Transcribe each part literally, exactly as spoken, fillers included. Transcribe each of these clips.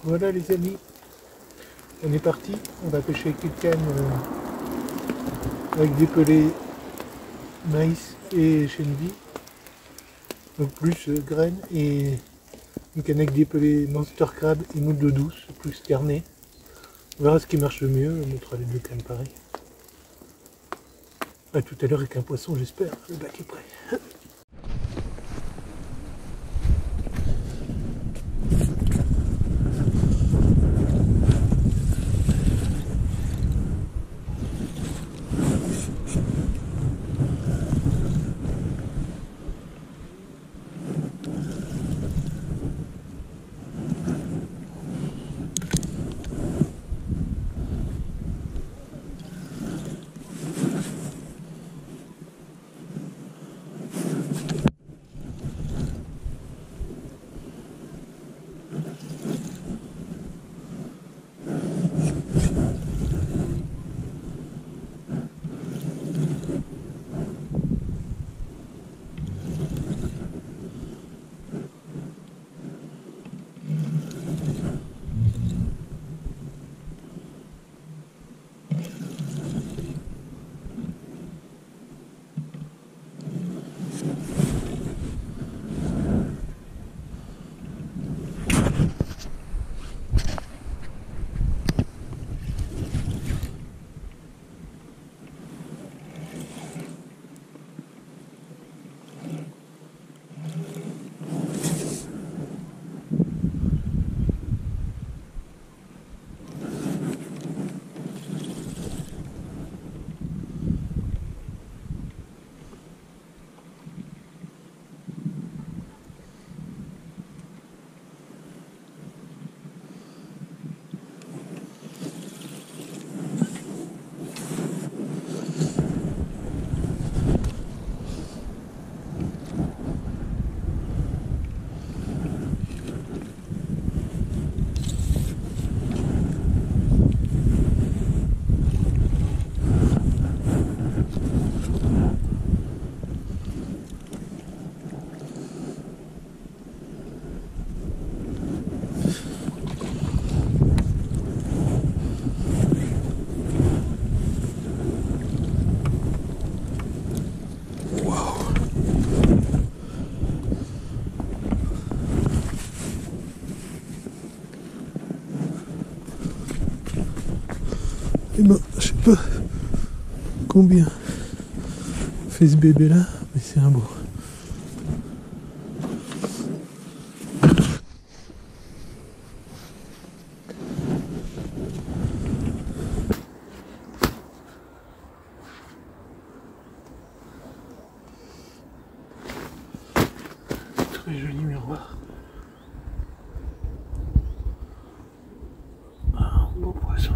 Voilà les amis, on est parti, on va pêcher avec une canne euh, avec des pelés maïs et chenille, donc plus euh, graines, et une canne avec des pelés monster crab et moules d'eau douce, plus carnet. On verra ce qui marche le mieux, on mettra les deux cannes pareil. À tout à l'heure avec un poisson j'espère, le bac est prêt. Et ben, je sais pas combien fait ce bébé là, mais c'est un beau. Très joli miroir. Un beau poisson.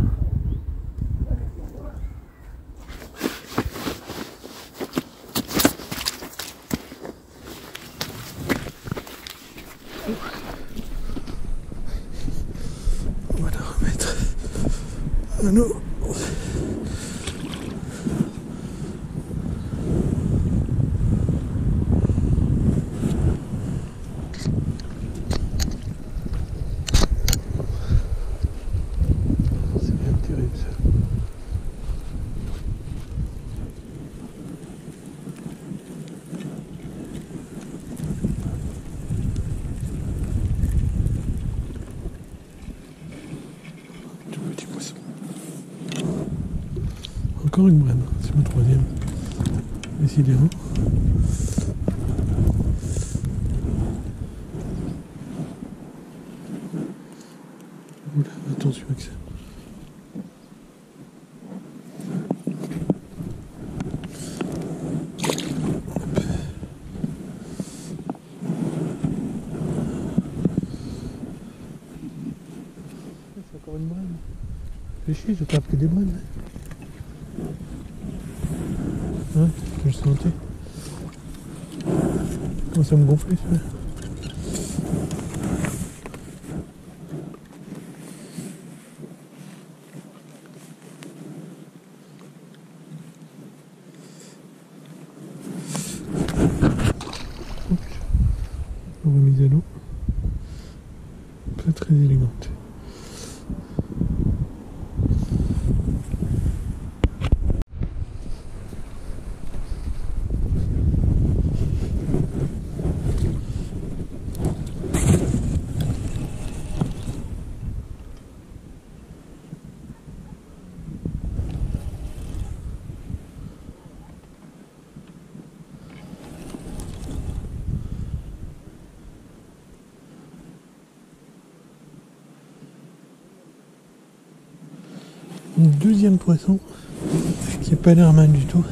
On va la remettre à l'eau. C'est bien terrible ça. Encore une brenne, c'est mon troisième. Décidément. Oula, attention avec ça. C'est encore une brenne. Fais chier, je tape que des brennes. Hein, je le sentais. Comment ça me gonflait ça. Remise à l'eau. Pas très élégante. un deuxième poisson qui n'a pas l'air mal du tout.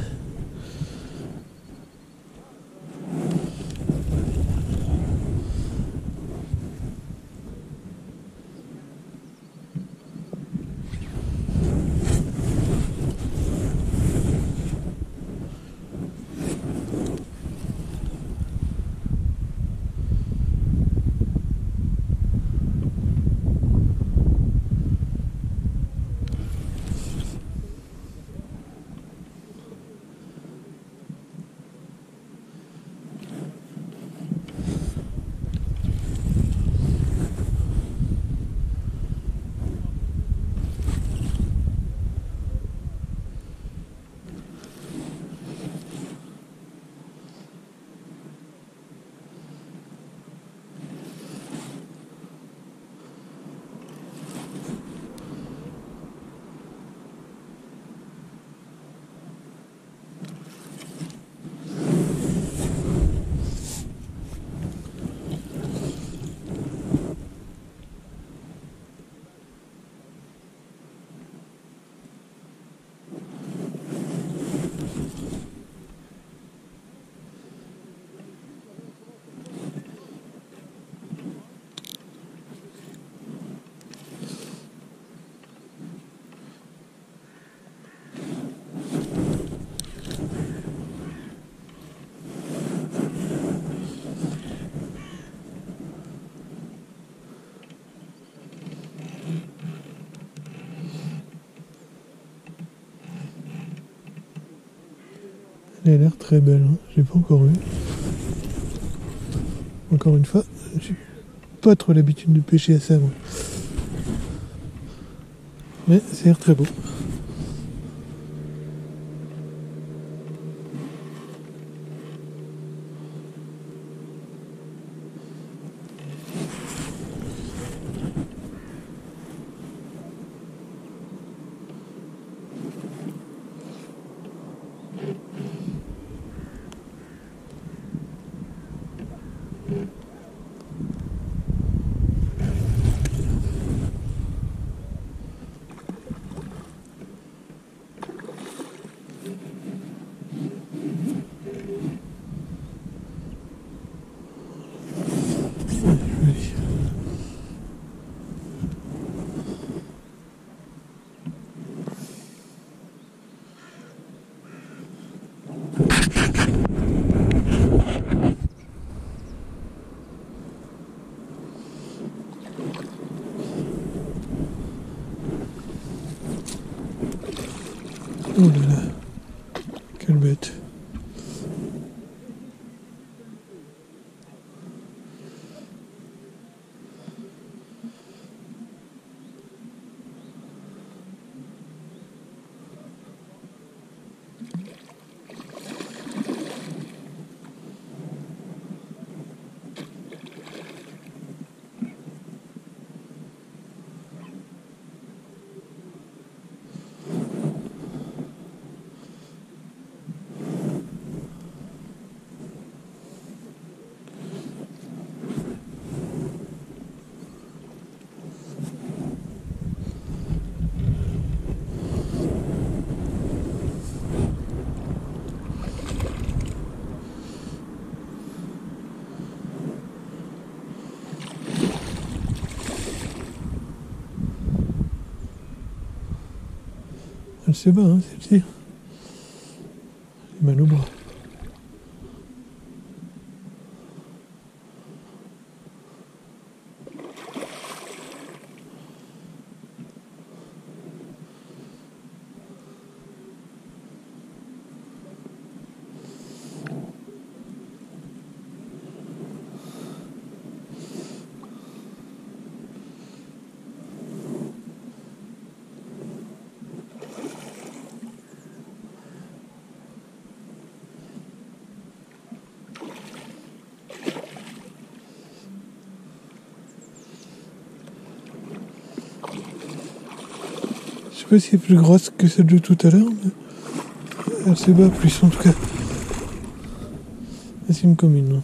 Elle a l'air très belle, hein. J'ai pas encore vu. Encore une fois, j'ai pas trop l'habitude de pêcher à ça, moi. Mais ça a l'air très beau. Oh là là, quelle bête. Elle se bat, hein, celle-ci. Elle est mal au bras. Je sais pas si elle est plus grosse que celle de tout à l'heure, mais elle se bat plus en tout cas. C'est une commune.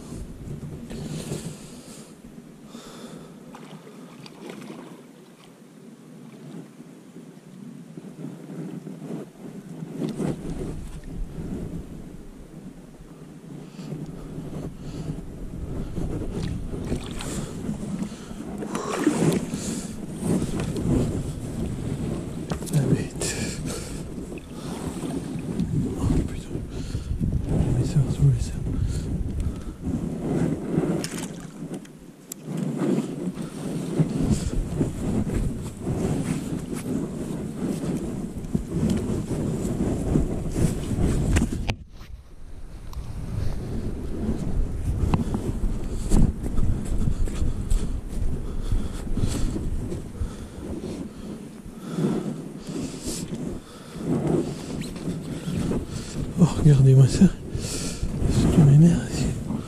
Oh, regardez-moi ça. C'est une mer ici.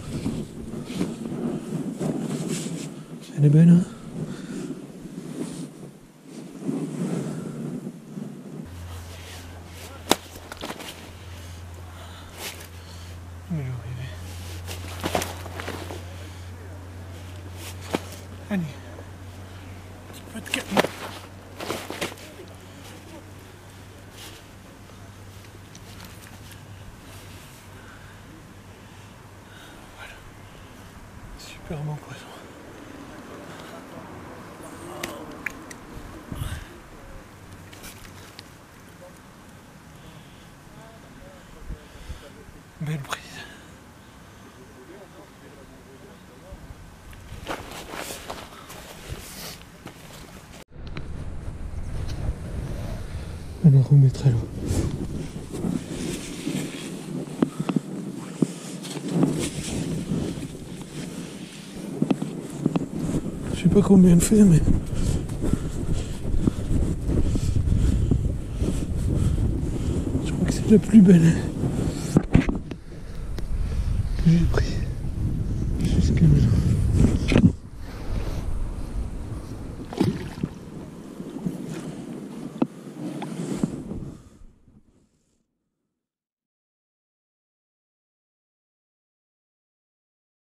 Elle est belle, hein? Mais je rêvais. Allez. Un petit peu de calme. Voilà. Super bon poisson. Belle prise. On la remettra là. Je sais pas combien elle fait, mais je crois que c'est la plus belle.